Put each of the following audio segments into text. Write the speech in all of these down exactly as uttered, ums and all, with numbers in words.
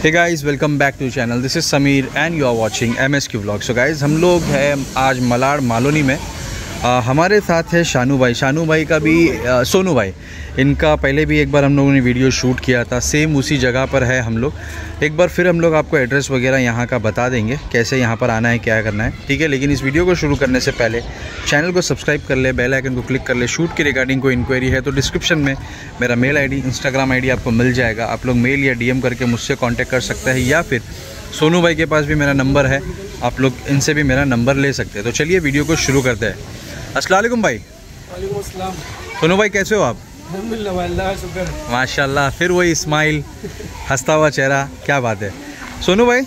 Hey guys, welcome back to channel. This is Sameer and you are watching M S Q vlog. So guys, हम लोग हैं आज मलाड मालोनी में। आ, हमारे साथ है शानू भाई। शानू भाई का भी आ, सोनू भाई, इनका पहले भी एक बार हम लोगों ने वीडियो शूट किया था, सेम उसी जगह पर है हम लोग। एक बार फिर हम लोग आपको एड्रेस वगैरह यहाँ का बता देंगे, कैसे यहाँ पर आना है, क्या करना है, ठीक है। लेकिन इस वीडियो को शुरू करने से पहले चैनल को सब्सक्राइब कर ले, बेल आइकन को क्लिक कर ले। शूट के रिगार्डिंग कोई इंक्वायरी है तो डिस्क्रिप्शन में मेरा मेल आईडी, इंस्टाग्राम आईडी आपको मिल जाएगा। आप लोग मेल या डीएम करके मुझसे कांटेक्ट कर सकते हैं, या फिर सोनू भाई के पास भी मेरा नंबर है, आप लोग इनसे भी मेरा नंबर ले सकते हैं। तो चलिए वीडियो को शुरू करते हैं। अस्सलाम वालेकुम भाई। वालेकुम अस्सलाम। सोनू भाई कैसे हो आप? अल्हम्दुलिल्लाह भाई, अल्लाह का शुक्र है। माशाल्लाह, फिर वही स्माइल, हंसता हुआ चेहरा, क्या बात है। सोनू भाई,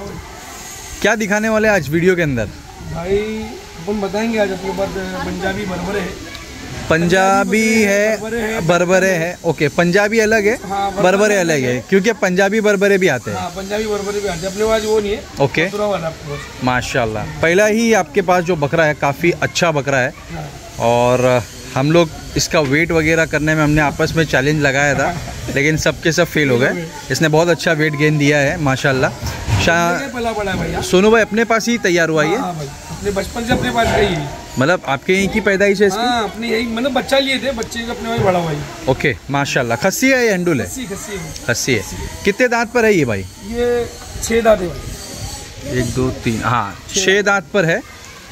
क्या दिखाने वाले आज वीडियो के अंदर? भाई हम बताएंगे आज अपने पास पंजाबी बरबरे है। पंजाबी है, बरबरे है। ओके, पंजाबी अलग है, हाँ, बरबरे अलग है, क्योंकि पंजाबी बरबरे भी आते हैं। हाँ, पंजाबी बरबरे भी आते हैं, अपने पास वो नहीं है। ओके, मथुरा वाला आपके पास। माशाल्लाह। पहला ही आपके पास जो बकरा है काफ़ी अच्छा बकरा है, हाँ। और हम लोग इसका वेट वगैरह करने में हमने आपस में चैलेंज लगाया था, लेकिन सबके सब फेल हो गए। इसने बहुत अच्छा वेट गेन दिया है माशाल्लाह। शाह पला पड़ा है भैया। सोनू भाई अपने पास ही तैयार हुआ ये? हाँ भाई, अपने बचपन से अपने पास गई। मतलब आपके यहीं की पैदाइश है इसकी? हाँ, अपने यही मतलब बच्चा लिए थे, बच्चे का अपने वही बड़ा हुआ। ओके, माशाल्लाह। खस्सी है या हिंडुल है? खस्सी खस्सी है। खस्सी है। कितने दांत पर है ये भाई? ये छः दांत है भाई। एक दो तीन, हाँ छः दांत पर है,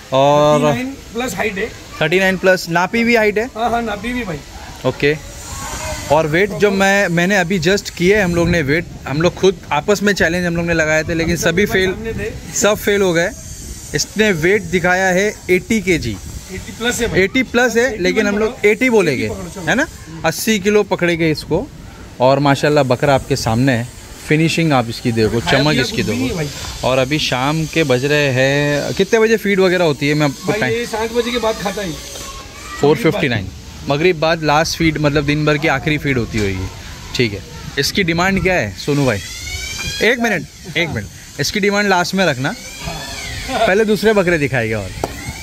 और प्लस हाइट है। थर्टी नाइन प्लस नापी भी हाइट है। हाँ हाँ, नापी भी भाई। ओके, और वेट जो मैं मैंने अभी जस्ट किए हम लोग ने वेट, हम लोग खुद आपस में चैलेंज हम लोग ने लगाए थे, लेकिन सभी फेल, सब फेल हो गए। इसने वेट दिखाया है अस्सी केजी, अस्सी प्लस है भाई। अस्सी प्लस है, लेकिन हम लोग अस्सी बोलेंगे, है ना। अस्सी किलो पकड़ेंगे इसको, और माशाल्लाह बकरा आपके सामने है। फिनिशिंग आप इसकी देखो, चमक इसकी देखो। और अभी शाम के बज रहे हैं, कितने बजे फीड वगैरह होती है? मैं आपको टाइम सात बजे के बाद खाता है। फोर फिफ्टी नाइन मगरिब बाद लास्ट फीड, मतलब दिन भर की आखिरी फीड होती होगी, ठीक है। इसकी डिमांड क्या है सोनू भाई? एक मिनट एक मिनट इसकी डिमांड लास्ट में रखना, पहले दूसरे बकरे दिखाएगा। और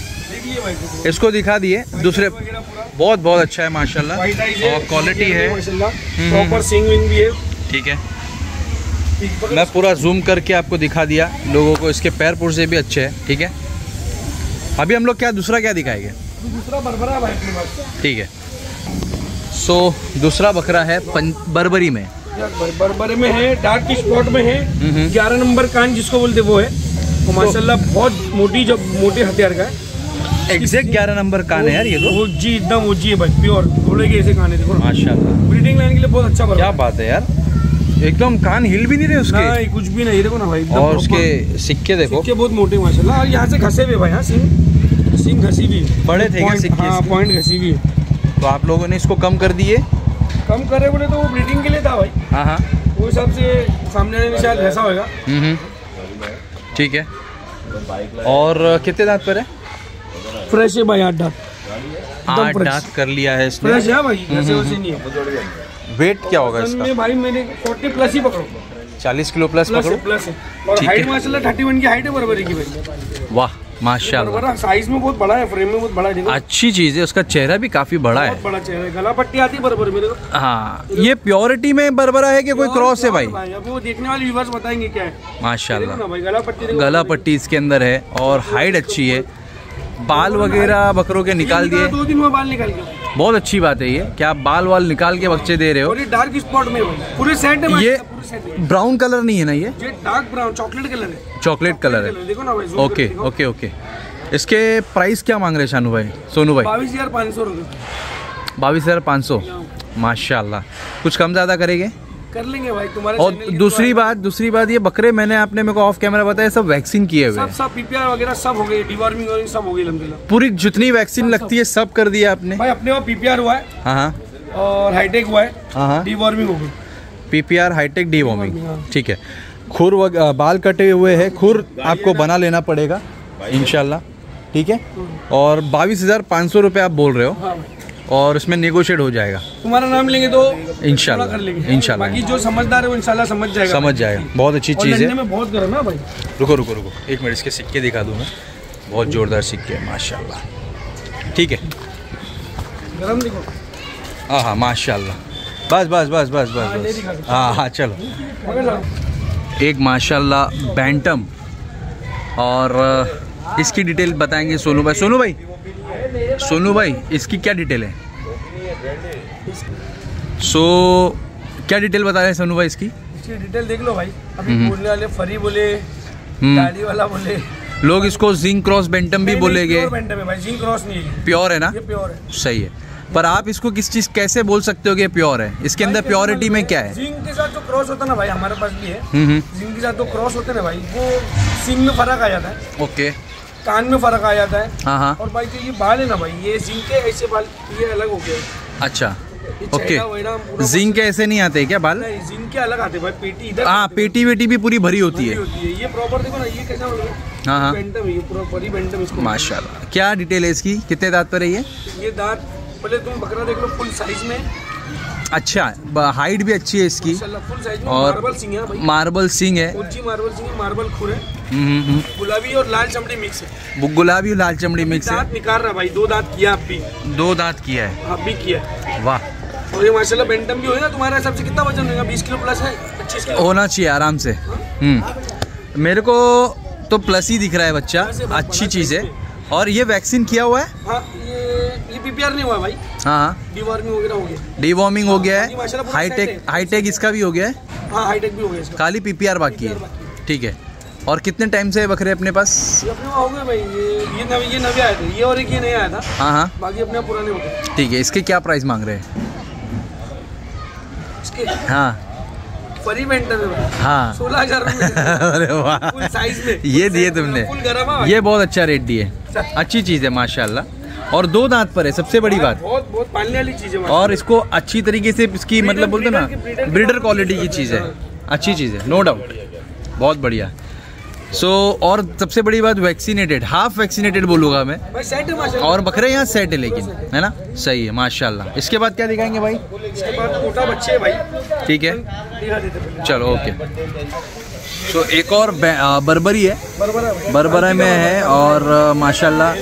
इसको दिखा दिए दूसरे, बहुत बहुत अच्छा है माशाल्लाह, और क्वालिटी है, प्रॉपर सिंग विंग भी है, ठीक है। मैं पूरा जूम करके आपको दिखा दिया लोगों को। इसके पैर पुर्जे भी अच्छे हैं, ठीक है। अभी हम लोग क्या दूसरा क्या दिखाएंगे? दूसरा बरबरा भाई अपने पास, ठीक है। सो दूसरा बकरा है बरबरी में, बरबरे में है, डार्क स्पॉट में है, ग्यारह नंबर कान जिसको बोलते वो है। तो माशाल्लाह बहुत मोटी, जब मोटे हथियार का है, एग्जैक्ट ग्यारह नंबर कान है यार ये तो। वो जी एकदम वो जी है भाई, प्योर घोड़े के ऐसे कान है, देखो माशाल्लाह। ब्रीडिंग लाइन के लिए बहुत अच्छा। क्या बात है यार, एकदम कान हिल भी नहीं रहे उसके। नहीं, कुछ भी नहीं, देखो ना भाई। और उसके सिक्के देखो, सिक्के बहुत मोटे माशाल्लाह। और यहाँ से घसे भी भाई, हाँ सिंग सिंग घसी भी बड़े थे क्या सिक्के? हाँ, पॉइंट घसी भी है। तो आप लोगों ने इसको कम कर दिए? कम करे बोले तो वो ब्रीडिंग के लिए था भाई। हाँ हाँ, वो हिसाब से सामने वाले ने शायद ऐसा होगा। हम्म, ठीक है। और कितने दांत पर है? फ्रेश है भाई, आठ दांत। आठ दांत कर लिया है इसने। फ्रेश है भाई, ऐसे वैसे नहीं है। वेट क्या होगा इसका? में भाई मैंने चालीस प्लस ही पकड़ो, चालीस किलो प्लस प्लस पकड़ो। है, प्लस है। और हाइट माशाल्लाह इकतीस की हाइट है बरबरी की भाई। वाह माशाल्लाह, बरबरा साइज में बहुत बड़ा है, फ्रेम में बहुत बड़ा है, देखो अच्छी चीज़ है। उसका चेहरा भी काफी बड़ा है, बहुत बड़ा चेहरा है। गला पट्टी आती है बरबर में, देखो। हाँ, ये प्योरिटी में बरबरा है कि कोई क्रॉस है भाई? अब वो देखने वाले व्यूअर्स बताएंगे क्या है। माशाल्लाह, देखो ना भाई, गला पट्टी देखो, गला पट्टी इसके अंदर है, और हाइट अच्छी है। बाल वगैरह बकरों के निकाल दिए, दो दिन में बाल निकाल के। बहुत अच्छी बात है ये, क्या आप बाल वाल निकाल के बच्चे दे रहे हो? और ये डार्क स्पॉट में भाई, पूरे सेट है, ये पूरे सेट है। ब्राउन कलर नहीं है ना ये? ये डार्क ब्राउन चॉकलेट कलर है, चॉकलेट कलर है। देखो ना भाई। Okay okay okay. इसके प्राइस क्या मांग रहे हैं शानू भाई, सोनू भाई? बाईस हजार पाँच सौ रुपये। बाईस हजार पाँच सौ माशाल्लाह। कुछ कम ज़्यादा करेंगे? कर लेंगे भाई, तुम्हारे। और दूसरी बात दूसरी बात ये बकरे मैंने आपने मेरे को ऑफ कैमरा बताया सब वैक्सीन किए हुए सब सब पीपीआर वगैरह सब हो गए, डिवॉर्मिंग वॉर्मिंग सब हो गई अल्हम्दुलिल्लाह। पूरी जितनी वैक्सीन लगती है सब कर दिया आपने? भाई अपने वहाँ पीपीआर हुआ है, हाँ हाँ, और हाईटेक हुआ है, हाँ हाँ, डिवॉर्मिंग हो गई। पीपीआर हाईटेक डीवॉर्मिंग, ठीक है। खुर वग, बाल कटे हुए हैं, खुर आपको बना लेना पड़ेगा इंशाल्लाह, ठीक है। और बाईस हजार पाँच सौ रुपये आप बोल रहे हो? हाँ, और इसमें नेगोशिएट हो जाएगा। तुम्हारा नाम लेंगे तो इंशाल्लाह कर लेंगे, इंशाल्लाह। बाकी जो समझदार है वो इंशाल्लाह समझ जाएगा, समझ जाएगा। बहुत अच्छी चीज़ है। में बहुत गर्म है भाई। रुको रुको रुको एक मिनट, इसके सिक्के दिखा दूँ मैं, बहुत जोरदार सिक्के हैं माशाल्लाह, ठीक है। गरम देखो, हाँ हाँ माशाल्लाह, बस बस बस बस बस बस, हाँ हाँ चलो। एक माशाल्लाह बैंटम। और इसकी डिटेल बताएंगे सोनू भाई। सोनू भाई सोनू भाई इसकी क्या डिटेल है? सो so, क्या डिटेल बता रहे हैं सोनू भाई इसकी? इसकी डिटेल देख लो भाई। अभी बोलने वाले फरी बोले, दाढ़ी वाला बोले, लोग इसको जिंक क्रॉस बैंटम भी बोलेंगे। प्योर बैंटम है भाई, जिंक क्रॉस नहीं है। प्योर है ना? ये प्योर है। सही है। पर आप इसको किस चीज कैसे बोल सकते हो कि प्योर है? इसके अंदर प्योरिटी में क्या है? जिंक के साथ जो क्रॉस होता है ना भाई, हमारे पास भी है। जिंक के साथ जो क्रॉस होते हैं ना भाई, वो सिंग में फर्क आ जाता है। ओके। कान में फर्क आ जाता है। हाँ हाँ। और भाई जो ये बाल है ना भाई, ये जिंक के ऐसे बाल, ये अलग हो गया। अच्छा ओके। जिंक के ऐसे नहीं आते क्या बाल? नहीं, जिंक के अलग आते भाई। पेटी इधर, हाँ पेटी वेटी भी पूरी भरी होती है। ये प्रॉपर देखो ना, ये कैसा हो गया। हाँ हाँ बैंटम है, ये पूरा बड़ी बैंटम इसको। माशाल्लाह। क्या डिटेल है इसकी? कितने दांत पर है ये? ये दांत पहले तुम बकरा देख लो, फुल साइज में। अच्छा, हाइट भी अच्छी है इसकी। फुल साइज में। और मार्बल सिंग है भाई। मार्बल सिंग है। ऊंची मार्बल सिंग है, मार्बल खुर है। हम्म। गुलाबी और लाल चमड़ी मिक्स है। गुलाबी और लाल चमड़ी मिक्स है। दांत निकाल रहा भाई, दो दांत किया अब भी। दो दांत किया है? अब भी किया है। वाह। और ये माशाल्लाह बैंटम भी होगा। तुम्हारे हिसाब से कितना वजन होगा? बीस किलो प्लस है, पच्चीस किलो होना चाहिए आराम से। हम्म। मेरे को तो प्लस ही दिख रहा है बच्चा। अच्छी चीज़ है। और ये वैक्सीन किया हुआ है? हाँ, ये ये पीपीआर नहीं हुआ भाई। हाँ हाँ। डिवॉर्मिंग वगैरह हो गया। डिवॉर्मिंग हो गया है। हाईटेक हाईटेक इसका भी हो गया है। हाँ, हाईटेक भी हो गया इसका। खाली पीपीआर बाकी है। ठीक है। और कितने टाइम से बकरे अपने पास? ये अपने वहाँ हो गए भाई। ये ये नवे ये नवे आए थे, ये और एक ये नया आया था। हाँ हाँ। बाकी अपने पुराने हो गए। ठीक है। इसके क्या प्राइस मांग रहे हैं? इसके हाँ फरी बैंटम है भाई। हाँ। सोलह हजार अरे वाह, फुल साइज में। ये दिए तुमने। फुल गरम है। ये बहुत अच्छा रेट दिए। अच्छी चीज़ है माशाल्लाह। और दो दांत पर है, सबसे बड़ी बात। बहुत बहुत पालने वाली चीज़ है। और इसको अच्छी तरीके से इसकी मतलब बोलते ना, ब्रीडर क्वालिटी की चीज़ है। अच्छी चीज़ है, नो डाउट। बहुत बढ़िया। सो so, और सबसे बड़ी बात वैक्सीनेटेड, हाफ वैक्सीनेटेड बोलूँगा मैं। और बकरे यहाँ सेट है लेकिन, है ना? सही है माशाल्लाह। इसके बाद क्या दिखाएंगे भाई? इसके बाद कोटा बच्चे है भाई। ठीक है, चलो ओके। तो so, एक और बर्बरी है, बर्बरा में है। और माशाल्लाह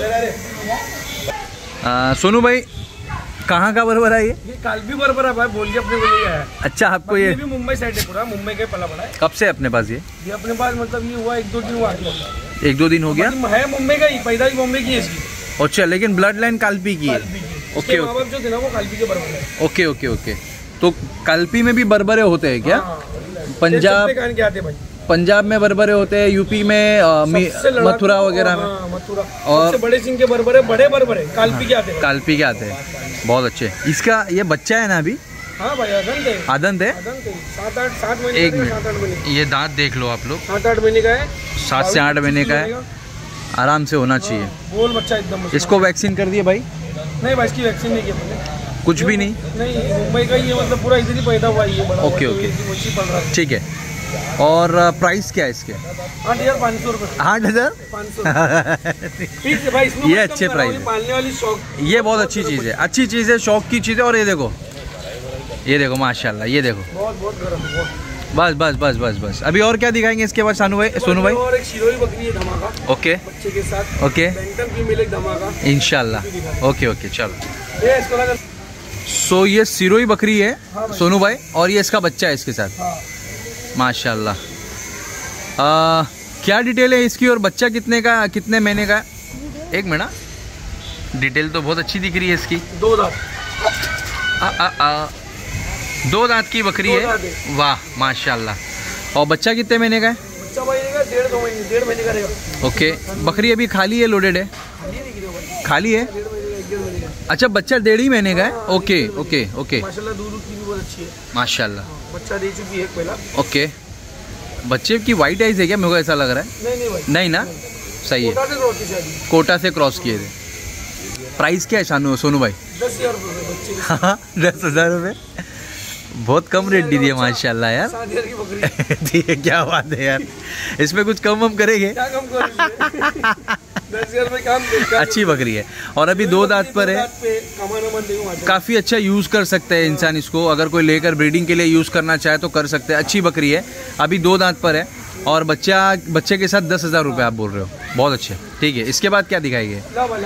सोनू भाई कहाँ का बर्बरा है ये? ये कालबी बर्बरा भाई, बोल के अपने को ये है। अच्छा, आपको ये भी मुंबई साइड है, पूरा मुंबई का पला पड़ा है। कब से अपने पास ये? ये अपने पास मतलब ये हुआ एक दो दिन हुआ। एक दो दिन हो गया है। मुंबई का ही, पैदाइश मुंबई की है इसकी। अच्छा, लेकिन ब्लड लाइन कालपी की है। Okay okay. जो थे ना वो कालपी के बर्बर है। Okay okay okay. तो कालपी में भी बर्बरे होते हैं क्या? पंजाब के आते भाई। पंजाब में बर्बरे होते हैं, यूपी में मथुरा वगैरह में। मथुरा और बड़े सिंह के बर्बरे, बड़े बर्बरे कालपी के आते हैं। कालपी के आते हैं। बहुत अच्छे। इसका ये बच्चा है ना अभी? हाँ भाई, आदंत है। आदंत है। सात आठ सात महीने एक मिनट, ये दांत देख लो आप लोग। सात आठ महीने का है। सात से आठ महीने का है, आराम से होना चाहिए। बोल बच्चा एकदम। इसको वैक्सीन कर दिए भाई? नहीं भाई, इसकी वैक्सीन नहीं की। कुछ भी नहीं? नहीं, मुंबई का ये मतलब पूरा इधर ही पैदा हुआ है। ओके ओके, ठीक है। और प्राइस क्या है इसके? आठ हजार पाँच सौ रुपये। आठ हजार पाँच सौ ये अच्छे प्राइस है। पालने वाली शौक, ये बहुत अच्छी चीज़ है। अच्छी चीज़ है, शौक की चीज़ है। और ये देखो, ये देखो माशाल्लाह, ये देखो। बहुत बहुत गर्म है। बस बस बस बस बस। अभी और क्या दिखाएंगे इसके बाद सानू भाई, सोनू भाई? और एक शिरोही बकरी है धमाका। ओके। बच्चे के साथ। ओके। बैंटम फीमेल एक धमाका इंशाल्लाह। ओके ओके, चलो। ये इसको लगा। सो ये सिरोही बकरी है सोनू भाई, और ये इसका बच्चा है इसके साथ। हाँ। माशाल्लाह। आ, क्या डिटेल है इसकी? और बच्चा कितने का, कितने महीने का? एक मिनट, डिटेल तो बहुत अच्छी दिख रही है इसकी। दो दांत। आ, आ, आ, दो दांत की बकरी है। वाह माशाल्लाह। और बच्चा कितने महीने का है? बच्चा भाई डेढ़ दो महीने डेढ़ महीने का रहेगा। ओके। बकरी अभी खाली है, लोडेड है? खाली है। अच्छा, बच्चा डेढ़ ही महीने का है। Okay okay okay. माशाल्लाह दूध की भी बहुत अच्छी है। माशाल्लाह। बच्चा दे चुकी है पहला। ओके। बच्चे की वाइट आइज है क्या? मेरे को ऐसा लग रहा है। नहीं नहीं भाई, नहीं ना? सही है। कोटा से क्रॉस किए थे। प्राइस क्या है शानू सोनू भाई? दस हजार रुपये। हाँ, दस हजार रुपये बहुत कम रेट दी है माशाल्लाह यार। सात हजार की बकरी। ठीक है, क्या बात है यार। इसमें कुछ कम हम करेंगे? क्या कम करेंगे? दस हजार में काम। अच्छी बकरी है। और अभी दो दांत पर है। काफ़ी अच्छा यूज़ कर सकते हैं इंसान इसको, अगर कोई लेकर ब्रीडिंग के लिए यूज़ करना चाहे तो कर सकते हैं। अच्छी बकरी है, अभी दो दांत पर है। और बच्चा बच्चे के साथ दस हज़ार रुपये आप बोल रहे हो, बहुत अच्छे। ठीक है, इसके बाद क्या दिखाएंगे?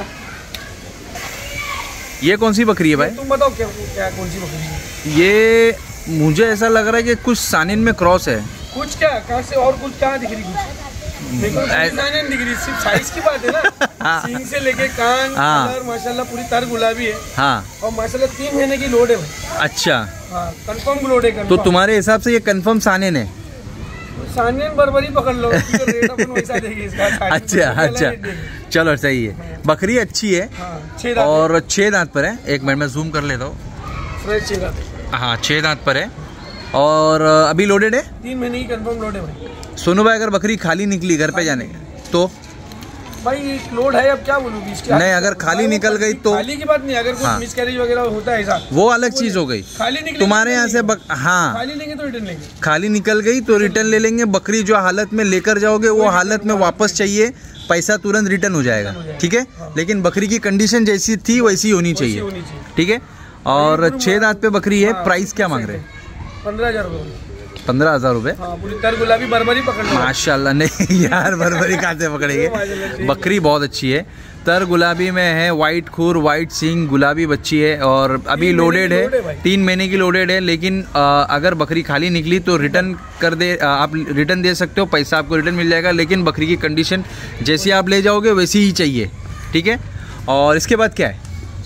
ये कौन सी बकरी है भाई? तुम बताओ क्या क्या कौन सी बकरी है? ये मुझे ऐसा लग रहा है कि कुछ सानिन में क्रॉस है। कुछ क्या कहाँ से और कुछ कहाँ दिख रही कुछ मेरे को नहीं दिख रही, सिर्फ साइज की बात है ना। सींग से लेके कान कलर माशाल्लाह पूरी तर गुलाबी है। हाँ और माशाल्लाह तीन महीने की लोड है भाई। अच्छा हाँ कंफर्म लोड है। तो तुम्हारे हिसाब से ये कंफर्म सानेन है? सानेन बरबरी पकड़ लो, रेट अपन वैसा देंगे इसका। अच्छा अच्छा चलो सही है। बकरी अच्छी है। हाँ, और छह दांत पर है। एक मिनट में जूम कर लेता हूँ। हाँ छह दांत पर है और अभी लोडेड है। तीन महीने की कंफर्म लोड है भाई। सोनू भाई अगर बकरी खाली निकली घर पे जाने तो भाई लोड है, अब क्या बोलूँगी इसके। नहीं अगर खाली निकल गई तो खाली की बात नहीं, अगर कुछ मिसकैरेज वगैरह होता है ऐसा वो अलग चीज हो गई। खाली निकल तुम्हारे यहाँ से बक... हाँ खाली लेंगे तो रिटर्न लेंगे। खाली निकल गई तो रिटर्न ले लेंगे। बकरी जो हालत में लेकर जाओगे वो हालत में वापस चाहिए, पैसा तुरंत रिटर्न हो जाएगा। ठीक है, लेकिन बकरी की कंडीशन जैसी थी वैसी होनी चाहिए। ठीक है, और छह दांत पे बकरी है। प्राइस क्या मांग रहे हैं? पंद्रह हजार रुपये। पंद्रह हजार रुपये पूरी तर गुलाबी बरबरी पकड़ लो। माशाल्लाह। नहीं यार बरबरी कहाँ से पकड़ेंगे? बकरी बहुत अच्छी है, तर गुलाबी में है, वाइट खूर, वाइट सींग, गुलाबी बच्ची है और अभी लोडेड है। तीन महीने की लोडेड है। लेकिन आ, अगर बकरी खाली निकली तो रिटर्न कर दे, आ, आप रिटर्न दे सकते हो, पैसा आपको रिटर्न मिल जाएगा। लेकिन बकरी की कंडीशन जैसी आप ले जाओगे वैसी ही चाहिए। ठीक है, और इसके बाद क्या है?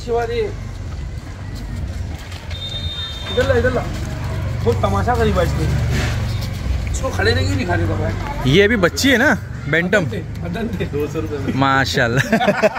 बहुत तमाशा करी बात इसको खड़े नहीं दिखा देता भाई। ये अभी बच्ची है ना बेंटम। दो सौ रुपये माशाल्लाह।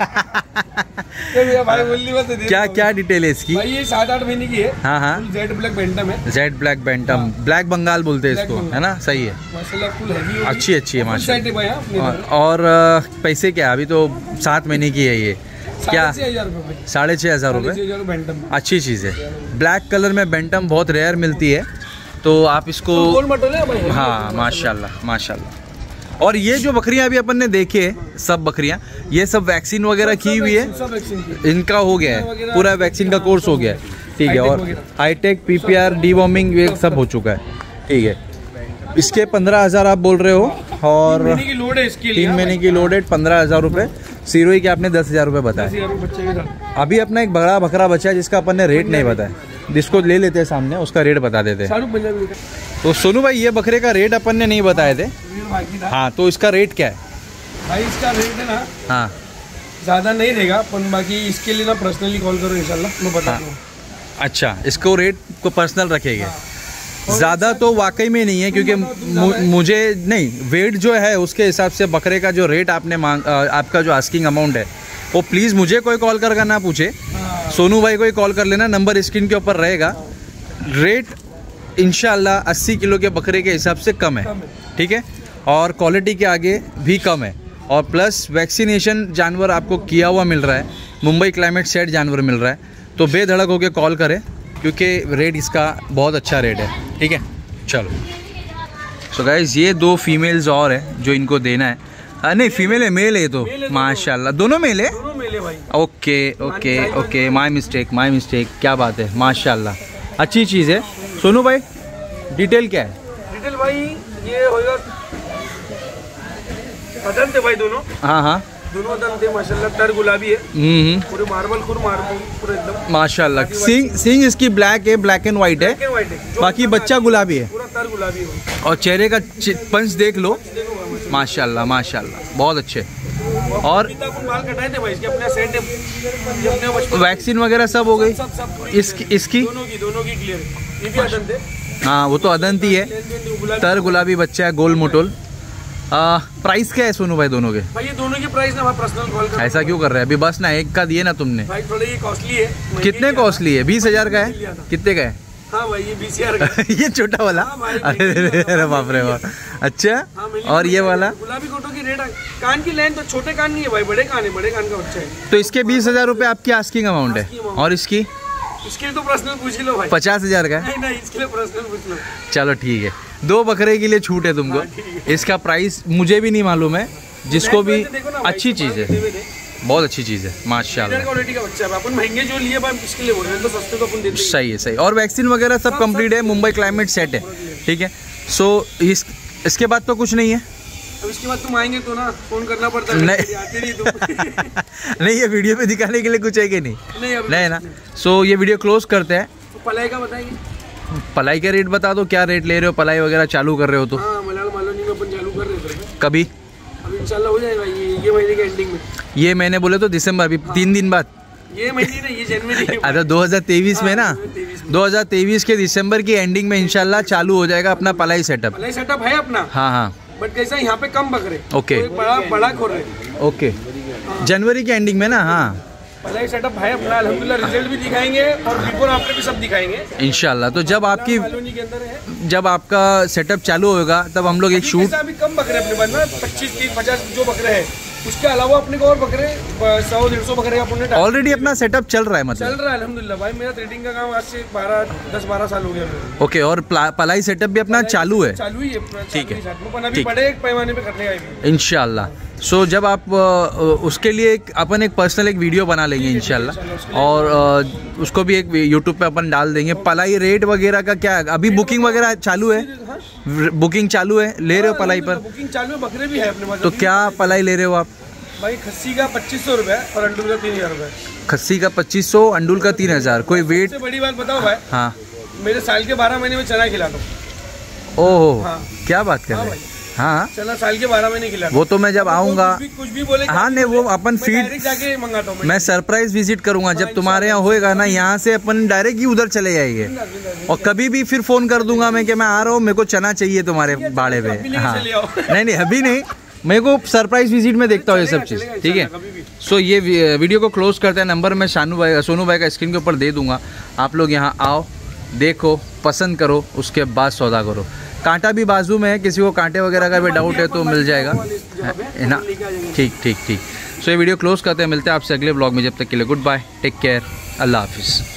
भाई बोली बात है। क्या क्या डिटेल है इसकी? भाई ये सात आठ महीने की है। हाँ हाँ जेड ब्लैक बेंटम है। Jet black bantam, black Bengal बोलते हैं इसको, है ना? सही है, माशाल्लाह फुल हैवी, अच्छी अच्छी है माशाल्लाह। और, और पैसे क्या? अभी तो सात महीने की है ये। क्या? साढ़े छः हजार रुपये। अच्छी चीज़ है। ब्लैक कलर में बेंटम बहुत रेयर मिलती है, तो आप इसको तो हाँ माशाल्लाह माशाल्लाह। और ये जो बकरियां अभी अपन ने देखे सब बकरियां, ये सब वैक्सीन वगैरह की हुई है, इनका हो गया है पूरा वैक्सीन का कोर्स हो गया है। ठीक है, और हाईटेक पीपीआर डीवॉर्मिंग ये सब हो चुका है। ठीक है, इसके पंद्रह हजार आप बोल रहे हो और तीन महीने की लोड है, पंद्रह हजार रुपये। सिरोही के आपने दस हजार रुपये बताया। अभी अपना एक बड़ा बकरा बचा है जिसका अपन ने रेट नहीं बताया, जिसको ले लेते हैं सामने, उसका रेट बता देते हैं। तो सोनू भाई ये बकरे का रेट अपन ने नहीं बताए थे। हाँ, तो इसका रेट क्या है भाई? इसका रेट है ना, हाँ ज़्यादा नहीं रहेगा, पर बाकी इसके लिए ना पर्सनली कॉल करो इंशाल्लाह मैं बता दूँ। अच्छा, इसको रेट को पर्सनल रखेंगे। ज़्यादा तो वाकई में नहीं है, क्योंकि मुझे नहीं, वेट जो है उसके हिसाब से बकरे का जो रेट आपने मांग, आपका जो आस्किंग अमाउंट है वो प्लीज़ मुझे कोई कॉल कर ना पूछे, सोनू भाई को ही कॉल कर लेना, नंबर स्क्रीन के ऊपर रहेगा। रेट इंशाल्लाह अस्सी किलो के बकरे के हिसाब से कम है। ठीक है, और क्वालिटी के आगे भी कम है, और प्लस वैक्सीनेशन जानवर आपको किया हुआ मिल रहा है, मुंबई क्लाइमेट सेट जानवर मिल रहा है। तो बेधड़क होकर कॉल करें, क्योंकि रेट इसका बहुत अच्छा रेट है। ठीक है, चलो। सो गाइस, ये दो फीमेल्स और है जो इनको देना है। आ, नहीं फीमेल है, मेल है तो माशाल्लाह, दोनों मेल है। Okay okay okay, my mistake my mistake. क्या बात है, माशाल्लाह, अच्छी चीज़ है। सोनू भाई डिटेल क्या है? डिटेल भाई ये होगा अदंत है भाई, दोनों। हाँ हाँ, दोनों अदंत है माशाल्लाह, तर गुलाबी है, पूरे मार्बल खुर मार्बल पूरे एकदम माशाल्लाह। सिंग सिंग इसकी ब्लैक है, ब्लैक एंड व्हाइट है, बाकी बच्चा गुलाबी है, पूरा तर गुलाबी है। और चेहरे का पंच देख लो, माशाल्लाह माशाल्लाह, बहुत अच्छे। और बाल कटाए थे भाई इसके, अपने सेट अपने वैक्सीन वगैरह सब हो गई। सब सब इसकी इसकी दोनों की दोनों की क्लियर है। ये भी अदंत है। हाँ, वो तो अदंत ही है, तर गुलाबी बच्चा है, गोल मोटोल। प्राइस क्या है सोनू भाई दोनों के? भाई ये दोनों की प्राइस ना पर्सनल कॉल कर। ऐसा क्यों कर रहे हैं? अभी बस ना एक का दिए ना तुमने भाई, थोड़ा ये कॉस्टली है। कितने कॉस्टली है? बीस हजार का है? कितने का है? हाँ भाई ये बीस हजार का। ये छोटा वाला? अरे बाप रे बाप। अच्छा, हाँ, और ये वाला गुलाबी कोटो की रेट, कान की लेंथ तो छोटे कान नहीं है भाई, बड़े कान है, बड़े कान का बच्चा है। तो इसके बीस हजार रुपये आपकी आस्किंग अमाउंट है, और इसकी इसके लिए तो पर्सनल पूछ लो भाई, पचास हजार का है? नहीं नहीं, इसके लिए पर्सनल पूछ लो। चलो ठीक है, दो बकरे के लिए छूट है तुमको। इसका प्राइस मुझे भी नहीं मालूम है, जिसको भी अच्छी चीज़ है, बहुत अच्छी चीज़ है माशाल्लाह। क्वालिटी का बच्चा है, अपन महंगे जो लिए भाई इसके लिए बोल रहे हैं, तो सस्ते तो अपन देते हैं। सही है सही, और वैक्सीन वगैरह सब कंप्लीट है, मुंबई क्लाइमेट सेट है। ठीक है, सो इस इसके बाद तो कुछ नहीं है। अब इसके बाद तुम आएंगे तो ना फोन करना पड़ता है। नहीं आते नहीं तुम। नहीं, ये वीडियो पे दिखाने के लिए कुछ है कि नहीं? नहीं नहीं ना। सो ये वीडियो क्लोज करते हैं। पलाई का बताएंगे? पलाई का रेट बता दो, क्या रेट ले रहे हो? पलाई वगैरह चालू कर रहे हो तो? हाँ, कभी? अभी इंशाल्लाह हो जाएगा ये ये महीने के एंडिंग में। ये महीने बोले तो दिसंबर, अभी हाँ। तीन दिन बाद। ये महीने नहीं, ये जनवरी। अच्छा दो हज़ार तेईस में ना, दो हज़ार तेईस के दिसंबर की एंडिंग में इंशाल्लाह चालू हो जाएगा अपना पलाई सेटअप। पलाई सेटअप है अपना। हाँ हाँ। बट कैसा यहाँ पे कम बकरे। ओके। तो बड़ा बड़ा खोल रहे। ओके। जनवरी की एंडिंग में ना। हाँ पलाई सेटअप है अपना, अल्हम्दुलिल्लाह रिजल्ट भी दिखाएंगे और बिफोर आफ्टर भी सब दिखाएंगे इंशाल्लाह। तो जब आपकी के अंदर है, जब आपका सेटअप चालू होगा तब हम लोग एक शूट। अभी कम बकरे अपने पास ना, पच्चीस तीस पचास जो बकरे हैं, उसके अलावा अपने को और बकरे सौ डेढ़ सौ बकरे अपने ऑलरेडी अपना सेटअप चल रहा है। मतलब चल रहा है अल्हम्दुलिल्लाह भाई, मेरा ट्रेडिंग का काम आज से बारह दस बारह साल हो गया। ओके। और पलाई सेटअप भी अपना चालू है? चालू ही है। ठीक है, अभी बड़े एक पैमाने पे करने का इंशाल्लाह। सो so, जब आप उसके लिए एक अपन एक पर्सनल एक वीडियो बना लेंगे इंशाल्लाह, और उसको भी एक यूट्यूब पे अपन डाल देंगे। पलाई रेट वगैरह का क्या है अभी? बुकिंग वगैरह चालू है? बुकिंग चालू है? ले रहे हो पलाई पर? बुकिंग चालू है, बकरे भी है अपने पास। तो क्या पलाई ले रहे हो आप? भाई खस्सी का पच्चीस सौ रुपए और अंडुल का तीन हजार रुपए। खस्सी का पच्चीस सौ, अंडुल का तीन हजार। कोई वेट? सबसे बड़ी बात बताओ भाई। हाँ। मेरे साल के बारह महीने में चना खिलाता हूँ। ओह हाँ। क्या बात कर रहे हैं? हाँ चना साल के बारह महीने खिलाता। वो तो मैं जब आऊँगा कुछ, कुछ भी बोले। हाँ नहीं, वो अपन फीड जाके मंगाता हूँ। मैं सरप्राइज विजिट करूंगा जब तुम्हारे यहाँ होएगा ना, यहाँ से अपन डायरेक्ट ही उधर चले जाएंगे। और कभी भी फिर फोन कर दूंगा मैं कि मैं आ रहा हूँ, मेरे को चना चाहिए तुम्हारे बाड़े पे। हाँ नहीं नहीं अभी नहीं, मेरे को सरप्राइज विजिट में देखता हूँ ये सब चीज़। ठीक है। सो ये वीडियो को क्लोज करते हैं। नंबर मैं शानू भाई सोनू भाई का स्क्रीन के ऊपर दे दूंगा। आप लोग यहाँ आओ, देखो, पसंद करो, उसके बाद सौदा करो। कांटा भी बाजू में है, किसी को कांटे वगैरह का भी डाउट है तो मिल जाएगा, है ना? ठीक ठीक ठीक। सो ये वीडियो क्लोज करते हैं, मिलते हैं आपसे अगले ब्लॉग में। जब तक के लिए गुड बाय, टेक केयर, अल्लाह हाफिज़।